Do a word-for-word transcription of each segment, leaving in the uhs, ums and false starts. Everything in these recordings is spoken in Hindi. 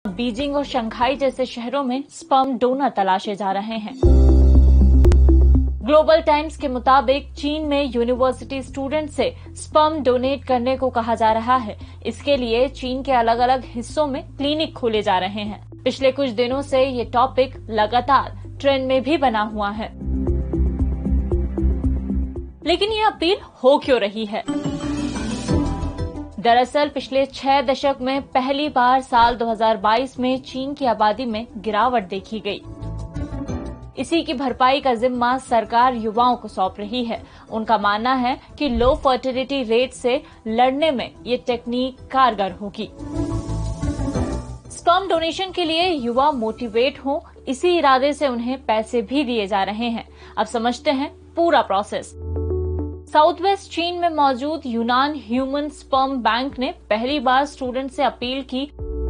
बीजिंग और शंघाई जैसे शहरों में स्पर्म डोनर तलाशे जा रहे हैं। ग्लोबल टाइम्स के मुताबिक चीन में यूनिवर्सिटी स्टूडेंट से स्पर्म डोनेट करने को कहा जा रहा है। इसके लिए चीन के अलग अलग हिस्सों में क्लिनिक खोले जा रहे हैं। पिछले कुछ दिनों से ये टॉपिक लगातार ट्रेंड में भी बना हुआ है। लेकिन ये अपील हो क्यों रही है? दरअसल पिछले छह दशक में पहली बार साल दो हज़ार बाईस में चीन की आबादी में गिरावट देखी गई। इसी की भरपाई का जिम्मा सरकार युवाओं को सौंप रही है। उनका मानना है कि लो फर्टिलिटी रेट से लड़ने में ये टेक्निक कारगर होगी। स्पर्म डोनेशन के लिए युवा मोटिवेट हो, इसी इरादे से उन्हें पैसे भी दिए जा रहे हैं। अब समझते हैं पूरा प्रोसेस। साउथ वेस्ट चीन में मौजूद यूनान ह्यूमन स्पर्म बैंक ने पहली बार स्टूडेंट से अपील की।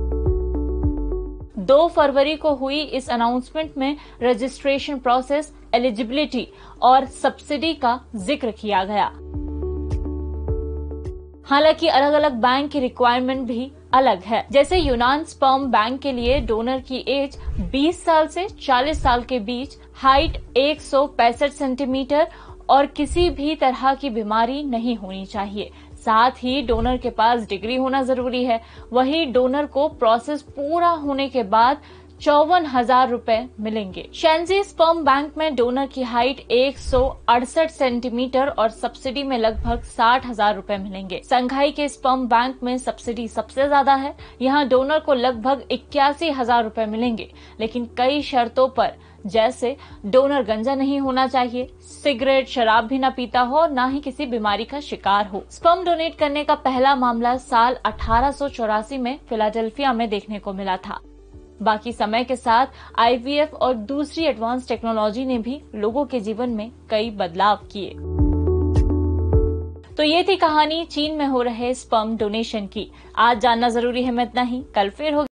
दो फरवरी को हुई इस अनाउंसमेंट में रजिस्ट्रेशन प्रोसेस, एलिजिबिलिटी और सब्सिडी का जिक्र किया गया। हालांकि अलग अलग बैंक की रिक्वायरमेंट भी अलग है। जैसे यूनान स्पर्म बैंक के लिए डोनर की एज बीस साल से चालीस साल के बीच, हाइट एक सौ पैंसठ सेंटीमीटर और किसी भी तरह की बीमारी नहीं होनी चाहिए। साथ ही डोनर के पास डिग्री होना जरूरी है। वही डोनर को प्रोसेस पूरा होने के बाद चौवन हजार रूपए मिलेंगे। शेंजी स्पर्म बैंक में डोनर की हाइट एक सौ अड़सठ सेंटीमीटर और सब्सिडी में लगभग साठ हजार रूपए मिलेंगे। शंघाई के स्पर्म बैंक में सब्सिडी सबसे ज्यादा है। यहाँ डोनर को लगभग इक्यासी हजार रूपए मिलेंगे, लेकिन कई शर्तों पर, जैसे डोनर गंजा नहीं होना चाहिए, सिगरेट शराब भी न पीता हो, न ही किसी बीमारी का शिकार हो। स्पर्म डोनेट करने का पहला मामला साल अठारह सौ चौरासी में फिलाडेल्फिया में देखने को मिला था। बाकी समय के साथ आई वी एफ और दूसरी एडवांस टेक्नोलॉजी ने भी लोगों के जीवन में कई बदलाव किए। तो ये थी कहानी चीन में हो रहे स्पर्म डोनेशन की। आज जानना जरूरी है मैं इतना ही, कल फिर होगी।